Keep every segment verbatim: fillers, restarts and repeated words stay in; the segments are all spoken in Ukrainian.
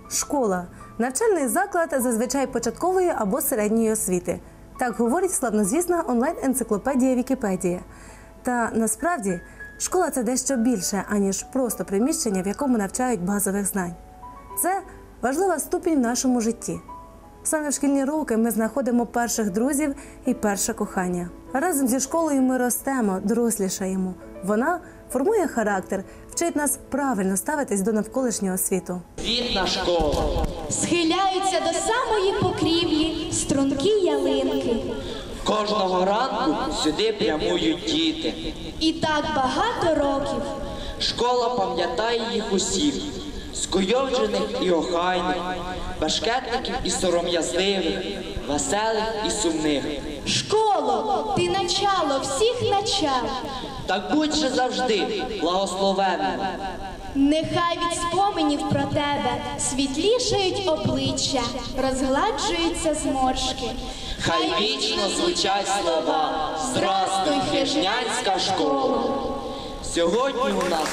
Школа – навчальний заклад зазвичай початкової або середньої освіти. Так говорить славнозвісна онлайн-енциклопедія Вікіпедія. Та насправді школа – це дещо більше, аніж просто приміщення, в якому навчають базових знань. Це важлива ступінь в нашому житті. Саме в шкільні роки ми знаходимо перших друзів і перше кохання. Разом зі школою ми ростемо, дорослішаємо. Вона формує характер, вчить нас правильно ставитись до навколишнього світу. Квітна школа. Схиляються до самої покрівлі стрункі ялинки. Кожного ранку сюди прямують діти. І так багато років. Школа пам'ятає їх усіх. Скуйовджених і охайних, башкетників і сором'язливих, веселих і сумних. Школо, ти начало всіх начал. Так будь же завжди благословенним. Нехай від споменів про тебе світлішають обличчя, розгладжуються зморшки. Хай вічно звучать слова «Здрастуй, Хижнянська школа». Сьогодні у нас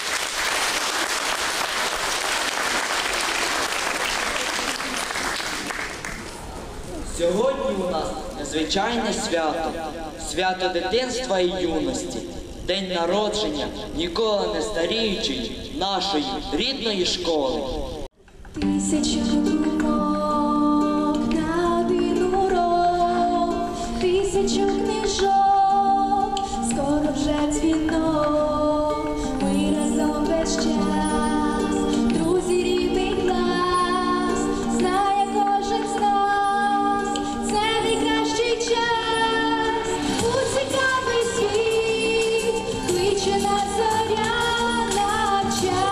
Сьогодні у нас незвичайне свято, свято дитинства і юності, день народження ніколи не старіючої нашої рідної школи. Тисячу думок на один урок, тисячу книжок, скоро вже дзвінок, ми разом весь час, друзі, рідний клас, знає кожен з нас, це найкращий час, у цікавий світ, кличе нас зоря навчання.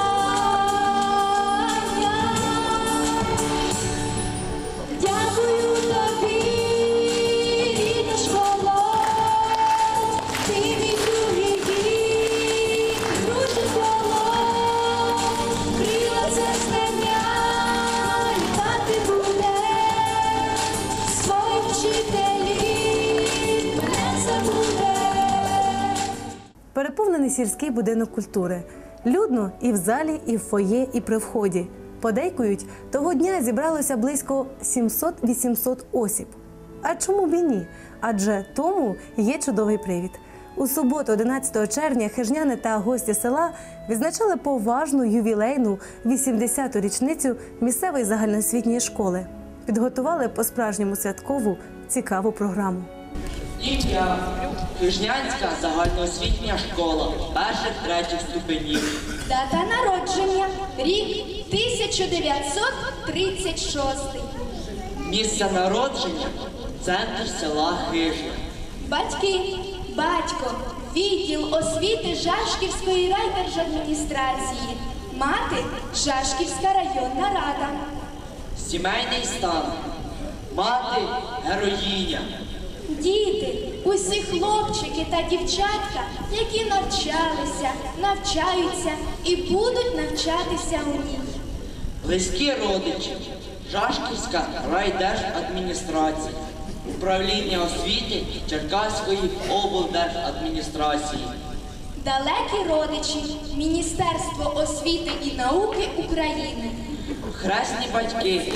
Дякую тобі, рідна школа, ти мій другий дім, друже коло, крила це знання, літати буде, своїх вчителів не забуде. Переповнений сільський будинок культури. Людно і в залі, і в фоє, і при вході. Подейкують, того дня зібралося близько сімсот-вісімсот осіб. А чому б і ні? Адже тому є чудовий привід. У суботу, одинадцятого червня, хижняни та гості села відзначали поважну ювілейну вісімдесяту річницю місцевої загальноосвітньої школи. Підготували по-справжньому святкову, цікаву програму. Ім'я Хижнянська загальноосвітня школа перших-третіх ступенів. Дата народження – рік тисяча дев'ятсот тридцять шостий. Місце народження – центр села Хижня. Батьки – батько, відділ освіти Жашківської райдержадміністрації, мати – Жашківська районна рада. Сімейний стан. Мати – героїня. Діти, усі хлопчики та дівчатка, які навчалися, навчаються і будуть навчатися у ній. Близькі родичі. Жашківська райдержадміністрація. Управління освіти Черкаської облдержадміністрації. Далекі родичі – Міністерство освіти і науки України. Хресні батьки.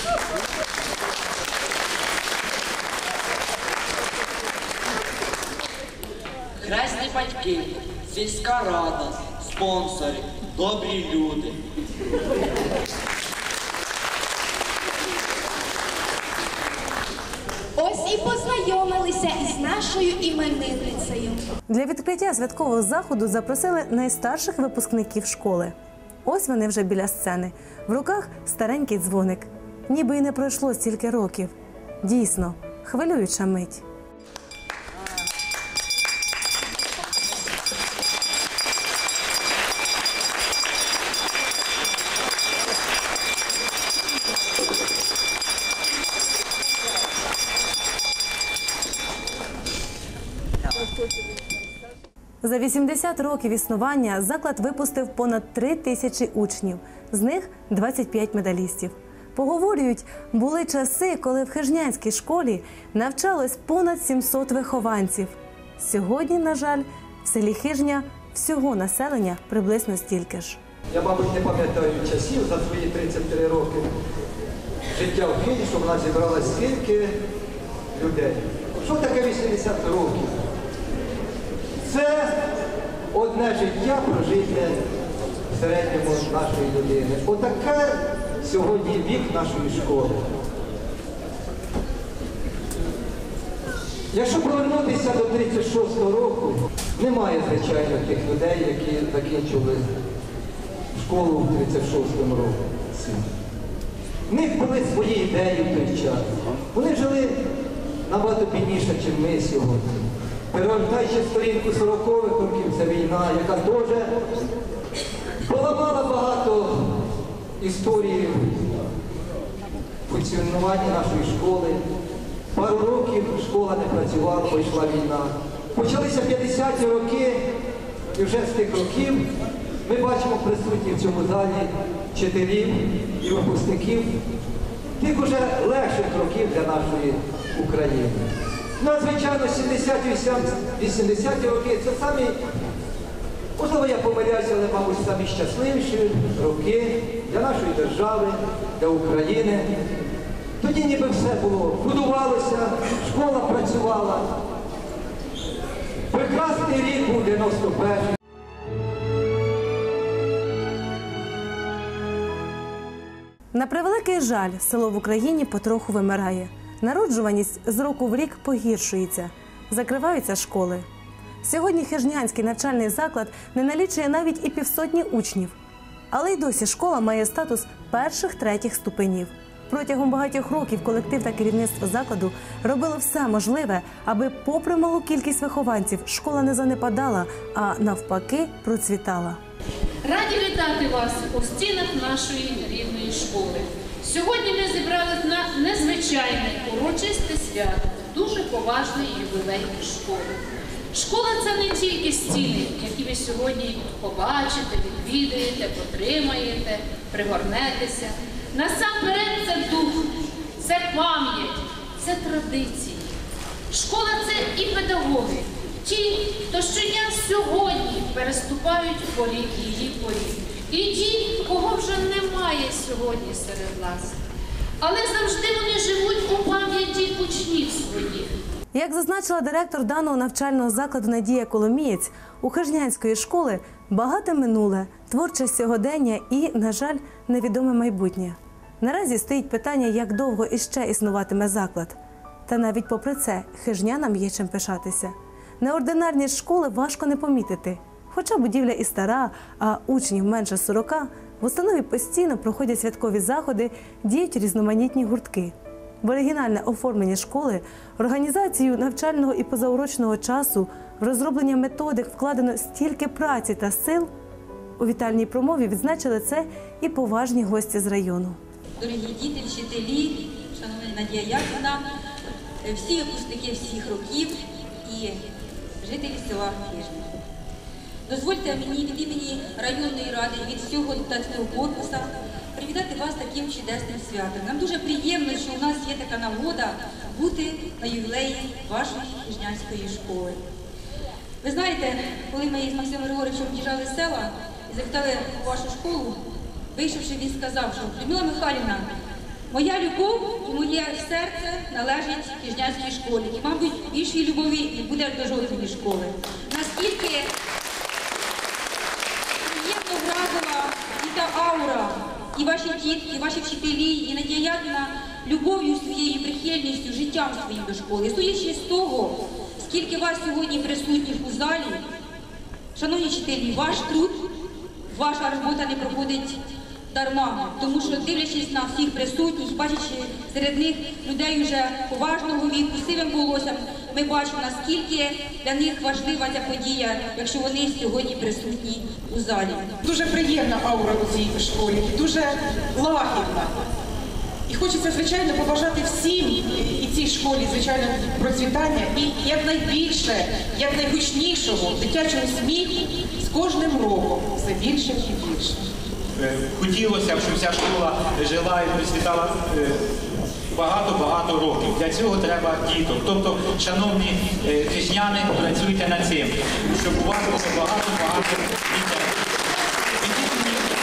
Хресні батьки, сільська рада, спонсори, добрі люди. Ось і познайомилися із нашою іменинницею. Для відкриття святкового заходу запросили найстарших випускників школи. Ось вони вже біля сцени. В руках старенький дзвоник. Ніби й не пройшло стільки років. Дійсно, хвилююча мить. За вісімдесят років існування заклад випустив понад три тисячі учнів, з них двадцять п'ять медалістів. Поговорюють, були часи, коли в Хижнянській школі навчалось понад сімсот вихованців. Сьогодні, на жаль, в селі Хижня всього населення приблизно стільки ж. Я, мабуть, не пам'ятаю часів за свої тридцять три роки життя в Києві, що в нас зібралось скільки людей. Що таке вісімдесят років? Це одне життя прожите в середньому нашої людини. Отаке сьогодні вік нашої школи. Якщо повернутися до тридцять шостого року, немає, звичайно, тих людей, які закінчили школу в тридцять шостому році. В них були свої ідеї в той час. Вони жили набагато бідніше, ніж ми сьогодні. Перегортаючи сторінку сорокових років, це війна, яка теж поламала багато історії функціонування нашої школи. Пару років школа не працювала, бо йшла війна. Почалися п'ятдесяті роки, і вже з тих років ми бачимо присутніх в цьому залі вчителів і випускників тих уже легших років для нашої України. Ну, а звичайно, сімдесяті-вісімдесяті роки це самі, можливо, я помиляюся, але, мабуть, самі щасливіші роки для нашої держави, для України. Тоді ніби все було, будувалося, школа працювала. Прекрасний рік був дев'яносто перший. На превеликий жаль, село в Україні потроху вимирає. Народжуваність з року в рік погіршується. Закриваються школи. Сьогодні Хижнянський навчальний заклад не налічує навіть і півсотні учнів. Але й досі школа має статус перших-третіх ступенів. Протягом багатьох років колектив та керівництво закладу робило все можливе, аби попри малу кількість вихованців школа не занепадала, а навпаки процвітала. Раді вітати вас у стінах нашої рідної школи. Сьогодні ми зібрались на незвичайне урочисте свято, дуже поважний ювілей школи. Школа – це не тільки стіни, які ви сьогодні побачите, відвідаєте, потримаєте, пригорнетеся. Насамперед це дух, це пам'ять, це традиції. Школа – це і педагоги, ті, хто щодня сьогодні переступають поріг її поріг. І ті, кого вже немає сьогодні серед нас. Але завжди вони живуть у пам'яті учнів своїх. Як зазначила директор даного навчального закладу Надія Коломієць, у Хижнянської школи багате минуле, творче сьогодення і, на жаль, невідоме майбутнє. Наразі стоїть питання, як довго іще існуватиме заклад. Та навіть попри це, хижнянам є чим пишатися. Неординарність школи важко не помітити. Хоча будівля і стара, а учнів менше сорока, в установі постійно проходять святкові заходи, діють різноманітні гуртки. В оригінальне оформлення школи, організацію навчального і позаурочного часу, в розроблення методик вкладено стільки праці та сил. У вітальній промові відзначили це і поважні гості з району. Дорогі діти, вчителі, шановна Надія Яківна, всі випускники всіх років і жителі села Хижня. Дозвольте мені від імені районної ради, від всього депутатського корпусу привітати вас таким чудесним святом. Нам дуже приємно, що у нас є така нагода бути на ювілеї вашої Хижнянської школи. Ви знаєте, коли ми з Максимом Григоровичем в'їжджали з села і запитали вашу школу, вийшовши, він сказав, що Людмила Михайлівна, моя любов і моє серце належить Хижнянській школі. І, мабуть, більшої любові не буде до жодної школи. Наскільки приємно вразила і та аура, і ваші дітки, і ваші вчителі, і Надія Яківна любов'ю своєю, прихильністю, життям своїм до школи. І судячи з того, скільки вас сьогодні присутніх у залі, шановні вчителі, ваш труд, ваша робота не проходить дарма, тому що, дивлячись на всіх присутніх, бачачи серед них людей вже поважного віку, сивим волоссям, ми бачимо, наскільки для них важлива ця подія, якщо вони сьогодні присутні у залі. Дуже приємна аура у цій школі, дуже лагідна. І хочеться, звичайно, побажати всім і цій школі, звичайно, процвітання і якнайбільше, якнайгучнішого дитячого сміху з кожним роком все більше і більше. Хотілося б, щоб вся школа жила і процвітала багато-багато років. Для цього треба діток. Тобто, шановні хижняни, працюйте над цим, щоб у вас було багато-багато дітей.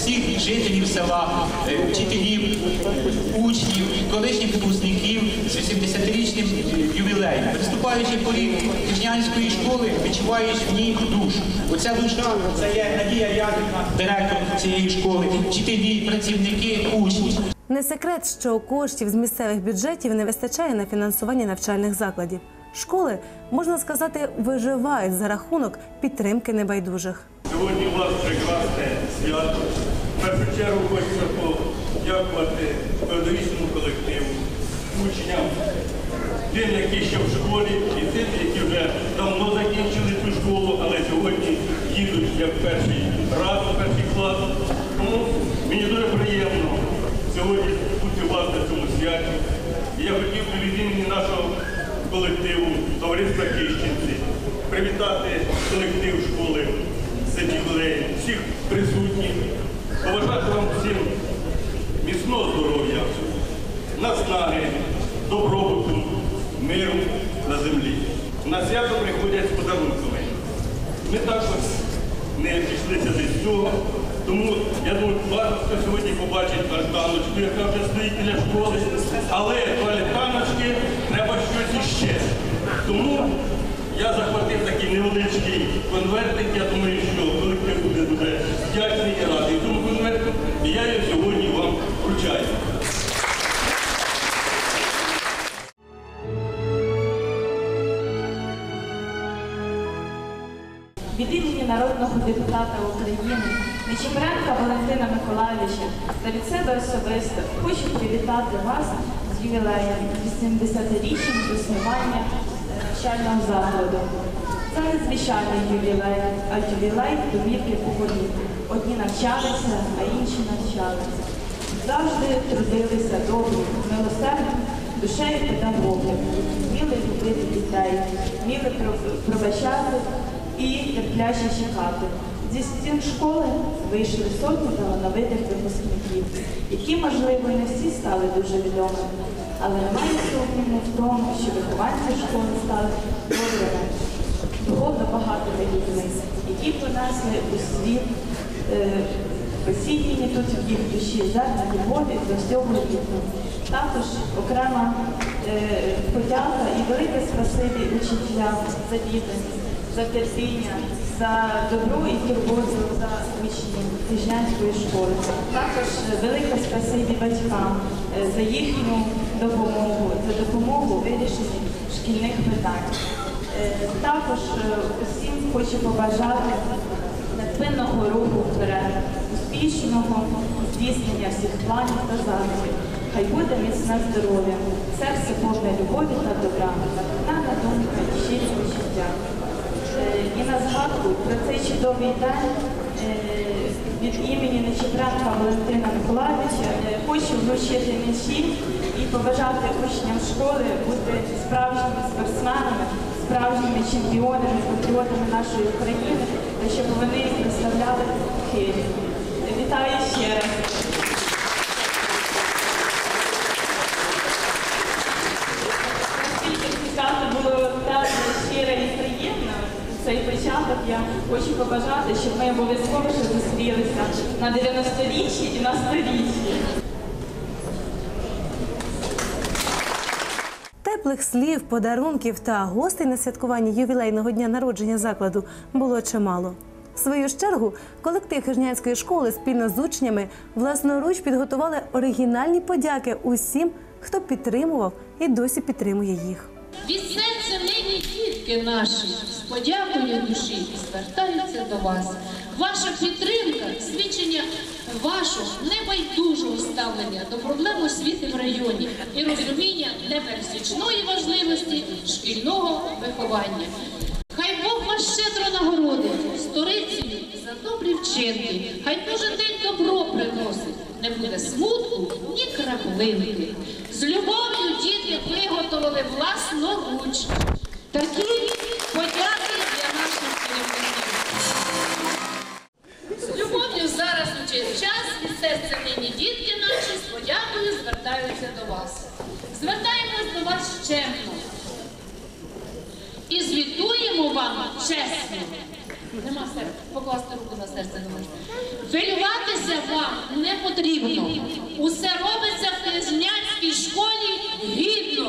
всіх жителів села, е, вчителів, учнів, колишніх випускників з вісімдесятирічним ювілеєм. Приступаючи поріг Хижнянської школи, відчуваєш в ній душу. Оця душа – це є Надія Ягідна, директор цієї школи, вчителі, працівники, учні. Не секрет, що коштів з місцевих бюджетів не вистачає на фінансування навчальних закладів. Школи, можна сказати, виживають за рахунок підтримки небайдужих. Сьогодні у вас прекрасне свято. В першу чергу хочеться подякувати педагогічному колективу, учням, тим, які ще в школі, і тим, які вже давно закінчили цю школу, але сьогодні їдуть як перший раз, перший клас. Тому мені дуже приємно сьогодні бути у вас на цьому святі. І я хотів би від імені нашого колективу товариства Кищенці привітати колектив школи з ювілеєм, всіх присутніх, побажати вам всім міцного здоров'я, наснаги, добробуту, миру на землі. На свято приходять з подарунками. Ми також не пішлися без цього, тому я думаю, багато хто сьогодні побачить альтаночку, яка вже стоїть біля школи, але до альтаночки треба щось іще. Тому я захватив такий невеличкий конвертик, я думаю, що колектив буде дуже вдячний і радий цьому конверту, і я його сьогодні вам вручаю. Від імені народного депутата України Нечипоренка Валентина Миколайовича та від себе особисто хочу привітати вас з ювілеєм вісімдесятиріччям заснування навчального закладу. Це не звичайний ювілей, а ювілей довірки поколінь. Одні навчалися, а інші навчалися. Завжди трудилися добрим, милосердним, душею педагогів, вміли любити дітей, вміли пробачати і терпляче чекати. Зі стін школи вийшли сотні талановитих випускників, які, можливо, і не всі стали дуже відомими, але немає сумніву в тому, що вихованці школи стали добрими, духовно багатими людьми, які понесли у світ е, посіяні тут в їх душі зерна любові до всього рідного. Також окрема е, подяка і велике спасибі учителям за відданість, за терпіння, за добру і турботу за учнів Хижнянської школи. Також велике спасибі батькам за їхню допомогу, за допомогу у вирішенні шкільних питань. Також усім хочу побажати невпинного руху вперед, успішного здійснення всіх планів та задумів. Хай буде міцне здоров'я, серце повне любові та добра, натхненна думка і щирі почуття. І на згадку про цей чудовий день від імені Нечипоренка Валентина Миколайовича хочу вручити м'ячі і побажати учням школи бути справжніми спортсменами, справжніми чемпіонами, патріотами нашої України, та щоб вони представляли Київ. Вітаю ще раз! Було так щиро і приємно цей початок. Я хочу побажати, щоб ми обов'язково ще зустрілися на дев'яносторіччі і на сторіччі. Теплих слів, подарунків та гостей на святкуванні ювілейного дня народження закладу було чимало. В свою ж чергу, колектив Хижнянської школи спільно з учнями власноруч підготували оригінальні подяки усім, хто підтримував і досі підтримує їх. Від серця нині дітки наші з подякою душі звертаються до вас. Ваша підтримка – свідчення вашого небайдужого ставлення до проблем освіти в районі і розуміння непересічної важливості шкільного виховання. Хай Бог вас щедро нагородить сторицею за добрі вчинки. Хай кожен день добро приносить. Не буде смутку, ні краплинки. З любов'ю діти виготовили власноруч такі подяки для наших керівників. З любов'ю зараз у цей час від серця нині дітки наші з подякою звертаються до вас. Звертаємось до вас чемно і звітуємо вам чесно. Нема серця, покласти руку на серце не можна. Хвилюватися Хвалитися вам не потрібно. Усе робиться в Княжнянській школі гідно.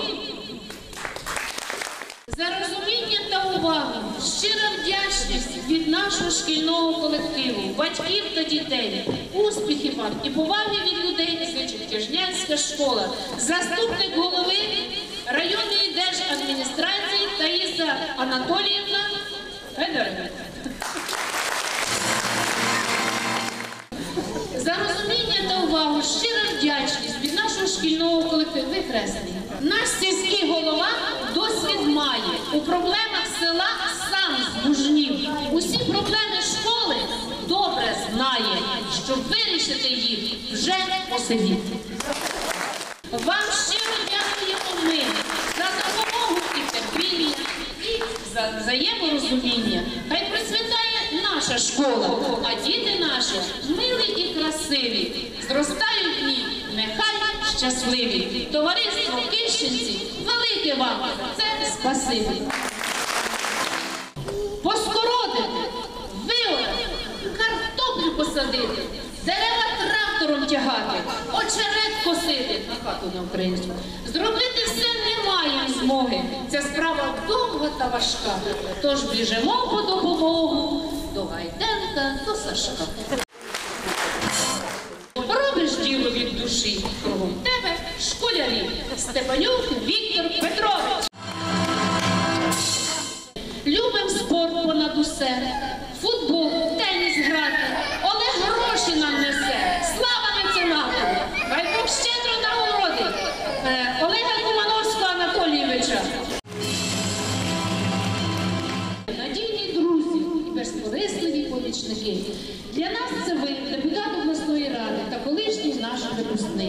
За розуміння та увагу, щира вдячність від нашого шкільного колективу, батьків та дітей, успіхів вам і поваги від людей зичить Княжнянська школа, заступник голови районної держадміністрації Таїса Анатоліївна Федорівна. За розуміння та увагу, щира вдячність від нашого шкільного колективу. Ви хресні. Наш сільський голова досвід має. У проблемах села сам змужнів. Усі проблеми школи добре знає, щоб вирішити їх вже посидіти. Вам щиро дякуємо ми за допомогу і терпіння, і за взаєморозуміння. Хай процвітає наша школа, а діти наші милі і красиві, зростають в ній, нехай щасливі. Товариство Кищенці, велике вам за це спасибі. Поскородити, виорати, картоплю посадити, дерева трактором тягати, очерет косити, на хату на українську. Зробити все не маємо змоги. Ця справа довга та важка. Тож біжимо по допомогу до Гайденка, до Сашка. Робиш діло від душі, кругом тебе школярі. Степанюк Віктор Петрович. Любим спорт понад усе, футбол, теніс грати, Олег гроші нам несе, слава меценату, хай Бог щедро нагородить е, Олега Кумановського Анатолійовича. Надійні друзі і безкорисливі помічники. Для нас це ви, депутат обласної ради та колишній наш випускник.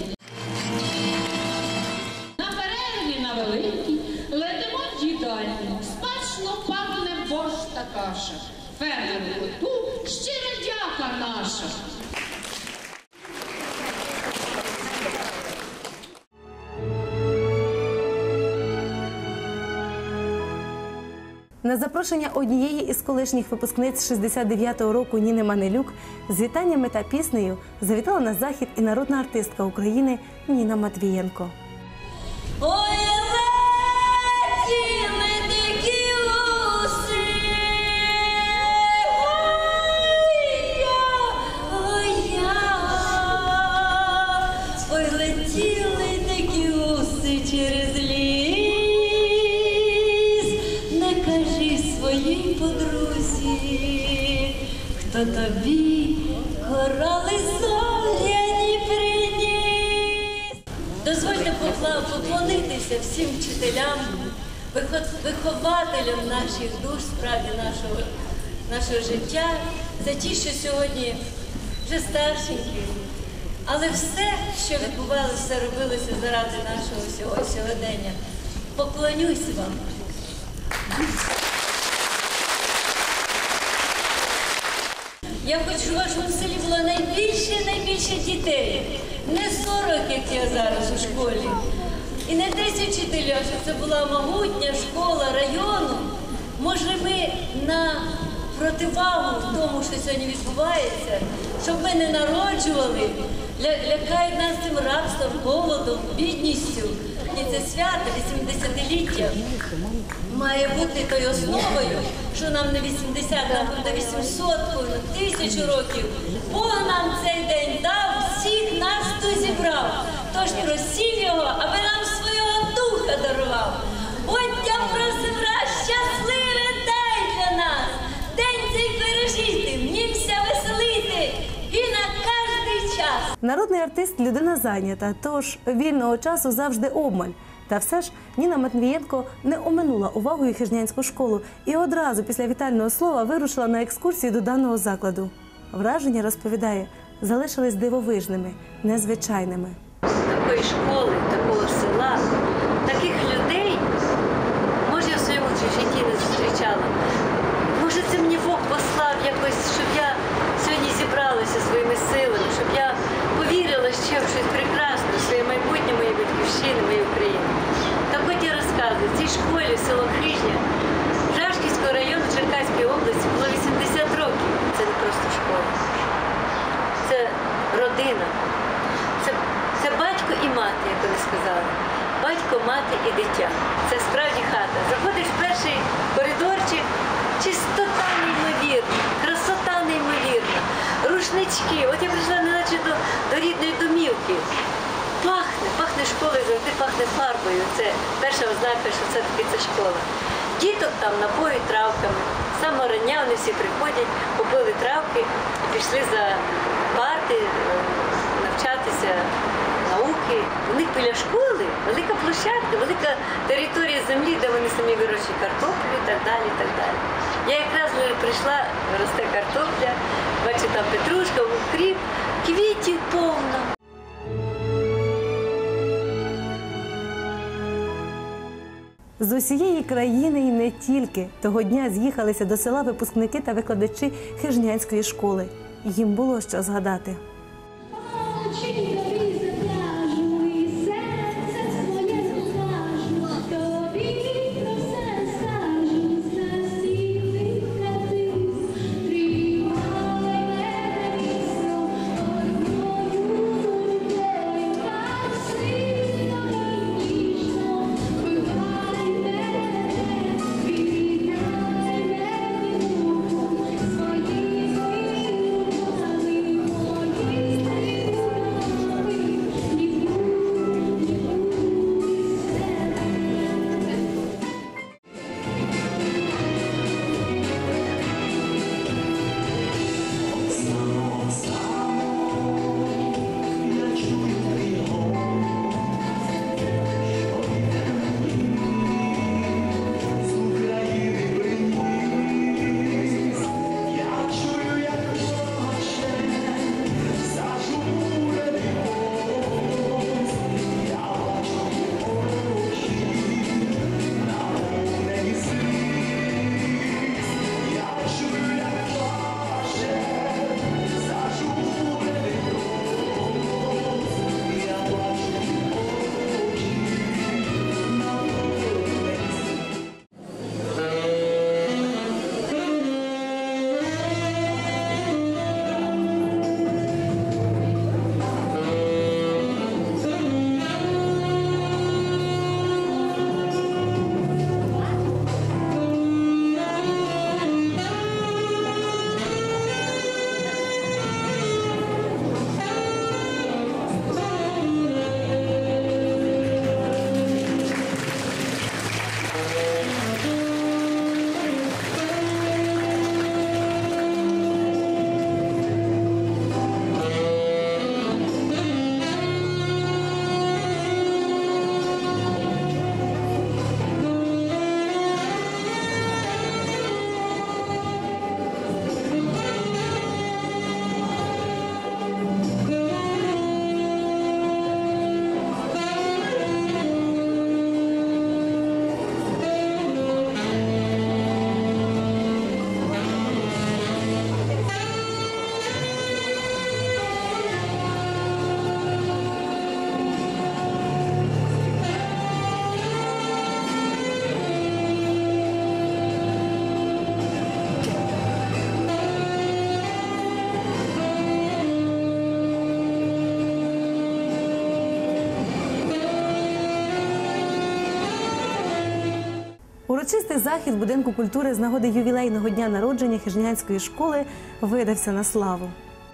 На перерві на великій летимо в їдальню, смачно пахне борщ та каша. Фермеру коту щира дяка наша. На запрошення однієї із колишніх випускниць шістдесят дев'ятого року Ніни Манилюк з вітаннями та піснею завітала на захід і народна артистка України Ніна Матвієнко. Ой, летіли дикі гуси, ой, я, ой, летіли дикі гуси через ліс, не кажи своїй подрузі, хто тобі корали зоряні приніс. Дозвольте поклонитися всім вчителям, вихователям наших душ, справді нашого, нашого життя, за ті, що сьогодні вже старшенькі. Але все, що відбувалося, все робилося заради нашого сьогодення. Поклонюсь вам. Я хочу, щоб в вашому селі було найбільше, найбільше дітей. Не сорок, як я зараз у школі. І не десять вчителів, щоб це була могутня школа району. Може, ми на противагу в тому, що сьогодні відбувається, щоб ми не народжували, ля- лякають нас цим рабством, голодом, бідністю. І це свято, вісімдесятиліття, має бути тою основою, що нам не вісімдесят, нам буде вісімсот, на тисячу років. Бог нам цей день дав, всіх нас тут зібрав. Тож просім його, аби нам свого духа дарував. Будьте просим раз, щасливий день для нас. День цей пережити, внімся веселити і на кожний час. Народний артист – людина зайнята, тож вільного часу завжди обмаль. Та все ж Ніна Матвієнко не оминула увагою Хижнянську школу і одразу після вітального слова вирушила на екскурсію до даного закладу. Враження, розповідає, залишились дивовижними, незвичайними. Такої школи, такого села, таких людей, може, я в своєму житті не зустрічала. Може, це мені Бог послав якось, щоб я сьогодні зібралася своїми силами, щоб я повірила ще в щось прекрасне, в своє майбутнє, моєї батьківщини, моєї України. Так от я розказую, в цій школі, село Хижня, Жашківського району Черкаської області було вісімдесят років. Це не просто школа. Це вони сказали. Батько, мати і дитя. Це справді хата. Заходиш в перший коридорчик, чистота неймовірна, красота неймовірна, рушнички. От я прийшла неначе до, до рідної домівки. Пахне, пахне школою, завжди пахне фарбою. Це перша ознака, що все-таки це школа. Діток там напоють травками. З самого рання вони всі приходять, купили травки і пішли за парти навчатися науки. У них біля школи велика площадка, велика територія землі, де вони самі вирощують картоплю і так далі, і так далі. Я якраз прийшла, росте картопля, бачу там петрушка, укріп, квітів повно. З усієї країни і не тільки того дня з'їхалися до села випускники та викладачі Хижнянської школи. Їм було що згадати. Урочистий захід будинку культури з нагоди ювілейного дня народження Хижнянської школи видався на славу.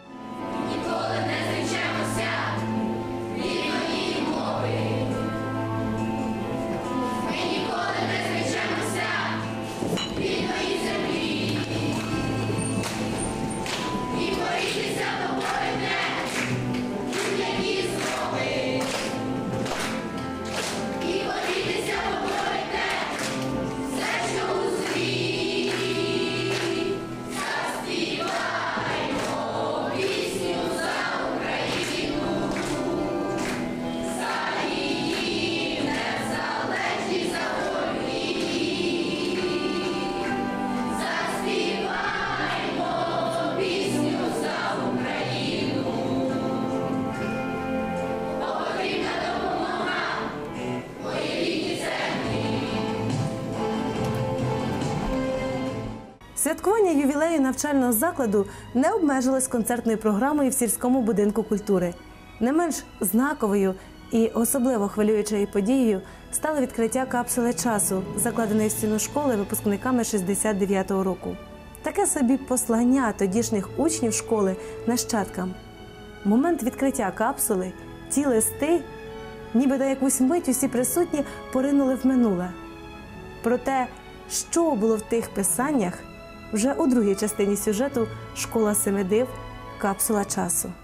Святкування ювілею навчального закладу не обмежилось концертною програмою в сільському будинку культури. Не менш знаковою І особливо хвилюючою подією стало відкриття капсули часу, закладеної в стіну школи випускниками шістдесят дев'ятого року. Таке собі послання тодішніх учнів школи нащадкам. Момент відкриття капсули, ті листи, ніби на якусь мить усі присутні поринули в минуле. Про те, що було в тих писаннях, вже у другій частині сюжету «Школа семи див. Капсула часу».